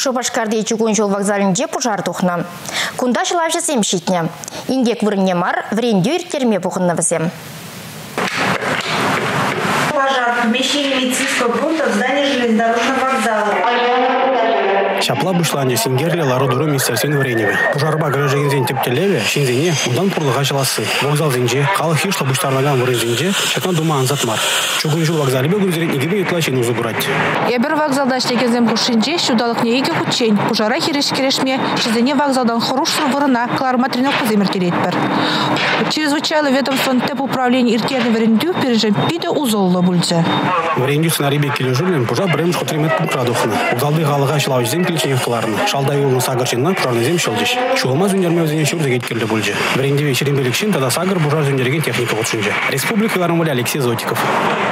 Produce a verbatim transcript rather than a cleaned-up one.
Шопашкарды чугун жол вокзалінде пожар тухна. Кунда шылавшы семшитне. Ингек вырынне мар, врендю иртерме пухынна візем. Пожар в помещении медицинского пункта в здании железнодорожного вокзала. Шапла бушланде сингерли ларудуру министерствен вреневе. Пожарба гражданин тептелеве, шинзине, удан пурлыга чаласы. Вокзал зинже, калы хиш табуштарнаган вырын зинже, шакан дума анзатмар. Чугун жол вокзале бөгүн зеретнигебе ютлачын узу бурать. Ебер вокзалда штегензем хушинже, шудалык неге хучень. Пожара хиреш керешме, шинзине вокзалдан хорошыр вырына, кларма тренировка земертелетпер. Чрезвычайно ведомствон теп управления иртерни врендю пережем пиде узолла бульце. Врендю сценарий кележулен, пожар бремш хотремет пунктрадухна. Вокзалды галыга чылауч зем Кларна. Шалдай улын сагарчынна пожарный зем шелдиш. Шулма зюндерме өзіне шүрді кеткелді бөлже. Врендеве черембелікшін тада сагар пожар зюндерген техника отшынже. Республика Алексей Зотиков.